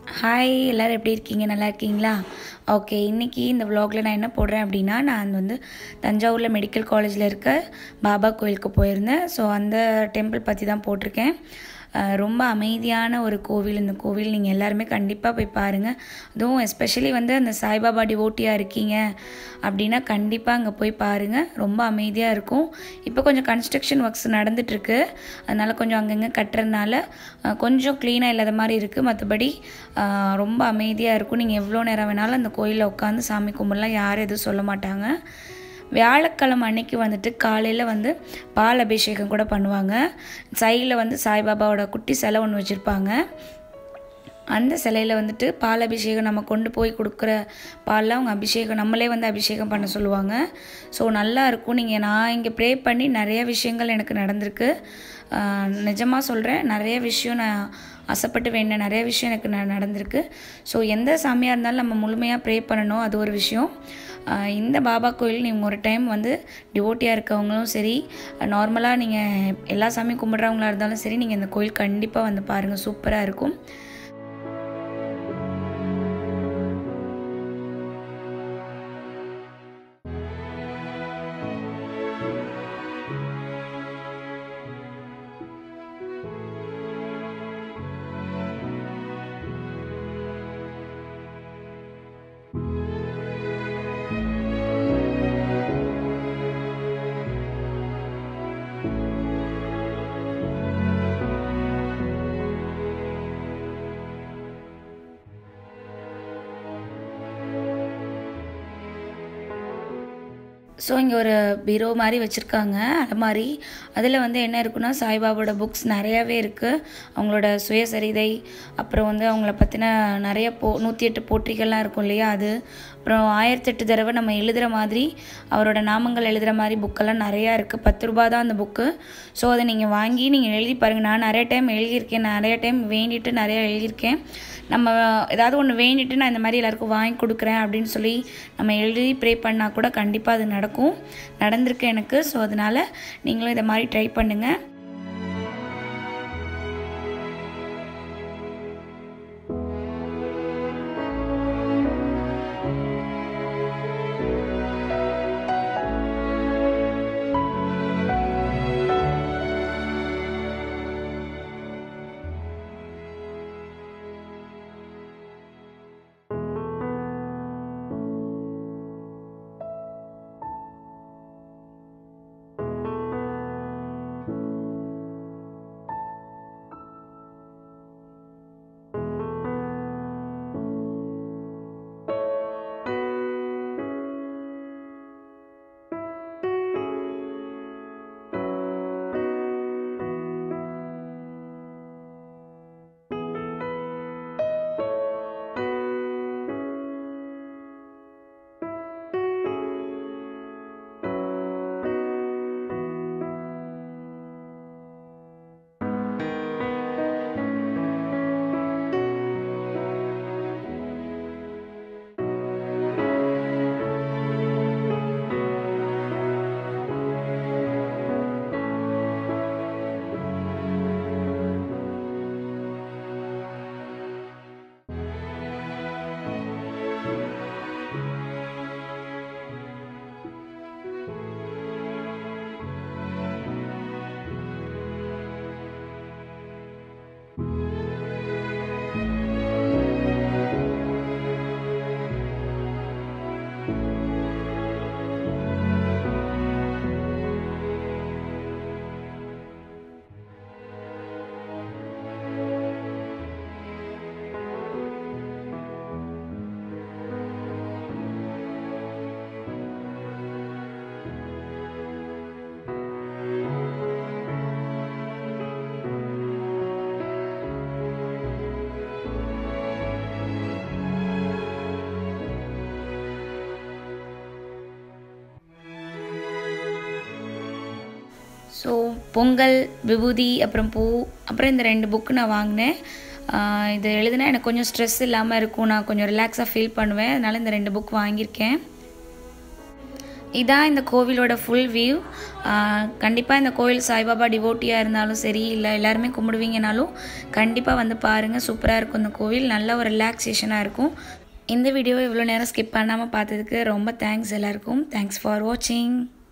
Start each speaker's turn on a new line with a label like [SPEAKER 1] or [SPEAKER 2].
[SPEAKER 1] Hi எல்லோரும் எப்படி இருக்கீங்க? நல்லா இருக்கீங்களா? ஓகே, இன்றைக்கி இந்த விலாகில் நான் என்ன போடுறேன் அப்படின்னா, நான் வந்து தஞ்சாவூரில் மெடிக்கல் காலேஜில் இருக்க பாபா கோயிலுக்கு போயிருந்தேன். ஸோ அந்த டெம்பிள் பற்றி தான் போட்டிருக்கேன். ரொம்ப அமைதியான ஒரு கோவில். இந்த கோவில் நீங்கள் எல்லாருமே கண்டிப்பாக போய் பாருங்கள். அதுவும் எஸ்பெஷலி வந்து அந்த சாய்பாபா டிவோட்டியாக இருக்கீங்க அப்படின்னா கண்டிப்பாக அங்கே போய் பாருங்கள். ரொம்ப அமைதியாக இருக்கும். இப்போ கொஞ்சம் கன்ஸ்ட்ரக்ஷன் ஒர்க்ஸ் நடந்துகிட்ருக்கு, அதனால் கொஞ்சம் அங்கங்கே கட்டுறதுனால கொஞ்சம் க்ளீனாக இல்லாத மாதிரி இருக்குது. மற்றபடி ரொம்ப அமைதியாக இருக்கும். நீங்கள் எவ்வளோ நேரம் வேணாலும் அந்த கோயிலில் உட்காந்து சாமி கும்பிடலாம், யாரும் எதுவும் சொல்ல மாட்டாங்க. வியாழக்கிழமை அன்னைக்கு வந்துட்டு காலையில் வந்து பால் அபிஷேகம் கூட பண்ணுவாங்க. சைடில் வந்து சாய்பாபாவோட குட்டி சிலை ஒன்று வச்சுருப்பாங்க. அந்த சிலையில் வந்துட்டு பால் அபிஷேகம் நம்ம கொண்டு போய் கொடுக்குற பாலில் அவங்க அபிஷேகம் நம்மளே வந்து அபிஷேகம் பண்ண சொல்லுவாங்க. ஸோ நல்லாயிருக்கும். நான் இங்கே ப்ரே பண்ணி நிறைய விஷயங்கள் எனக்கு நடந்திருக்கு. நிஜமாக சொல்கிறேன், நிறைய விஷயம் நான் ஆசைப்பட்டு வேண்டிய நிறைய விஷயம் எனக்கு நடந்திருக்கு. ஸோ எந்த சாமியாக இருந்தாலும் நம்ம முழுமையாக ப்ரே பண்ணணும், அது ஒரு விஷயம். இந்த பாபா கோயில் நீங்கள் ஒரு டைம் வந்து டிவோட்டியாக இருக்கவங்களும் சரி, நார்மலாக நீங்கள் எல்லா சாமியும் கும்பிட்றவங்களா இருந்தாலும் சரி, நீங்கள் இந்த கோயில் கண்டிப்பாக வந்து பாருங்கள், சூப்பராக இருக்கும். ஸோ இங்கே ஒரு பீரோ மாதிரி வச்சுருக்காங்க, அலமாரி. அதில் வந்து என்ன இருக்குன்னா, சாய்பாபாவோட புக்ஸ் நிறையாவே இருக்குது. அவங்களோட சுயசரிதை, அப்புறம் வந்து அவங்கள பற்றின நிறைய 108 போற்றிகள்லாம் இருக்கும் இல்லையா, அது. அப்புறம் 1008 தடவை நம்ம எழுதுகிற மாதிரி அவரோட நாமங்கள் எழுதுகிற மாதிரி புக்கெல்லாம் நிறையா இருக்குது. 10 ரூபா தான் அந்த புக்கு. ஸோ அதை நீங்கள் வாங்கி நீங்கள் எழுதி பாருங்கள். நான் நிறைய டைம் எழுதியிருக்கேன், நிறைய டைம் வேண்டிட்டு நிறையா எழுதியிருக்கேன். நம்ம ஏதாவது ஒன்று வேண்டிட்டு நான் இந்த மாதிரி எல்லாருக்கும் வாங்கி கொடுக்குறேன் அப்படின்னு சொல்லி நம்ம எழுதி ப்ரே பண்ணால் கூட கண்டிப்பாக அது நடந்திருக்கு எனக்கு. ஸோ அதனால் நீங்களும் இதை மாதிரி ட்ரை பண்ணுங்கள். ஸோ பொங்கல், விபூதி, அப்புறம் பூ, அப்புறம் இந்த 2 புக்கு நான் வாங்கினேன். இது எழுதுனா எனக்கு கொஞ்சம் ஸ்ட்ரெஸ் இல்லாமல் இருக்கும், நான் கொஞ்சம் ரிலாக்ஸாக ஃபீல் பண்ணுவேன். அதனால் இந்த 2 புக் வாங்கியிருக்கேன். இதான் இந்த கோவிலோட ஃபுல் வியூ. கண்டிப்பாக இந்த கோவில் சாய்பாபா டிவோட்டியாக இருந்தாலும் சரி, இல்லை எல்லாருமே கும்பிடுவீங்கனாலும் கண்டிப்பாக வந்து பாருங்கள். சூப்பராக இருக்கும் இந்த கோவில், நல்ல ஒரு ரிலாக்ஸேஷனாக இருக்கும். இந்த வீடியோவை இவ்வளோ நேரம் ஸ்கிப் பண்ணாமல் பார்த்ததுக்கு ரொம்ப தேங்க்ஸ் எல்லாருக்கும். தேங்க்ஸ் ஃபார் வாட்சிங்.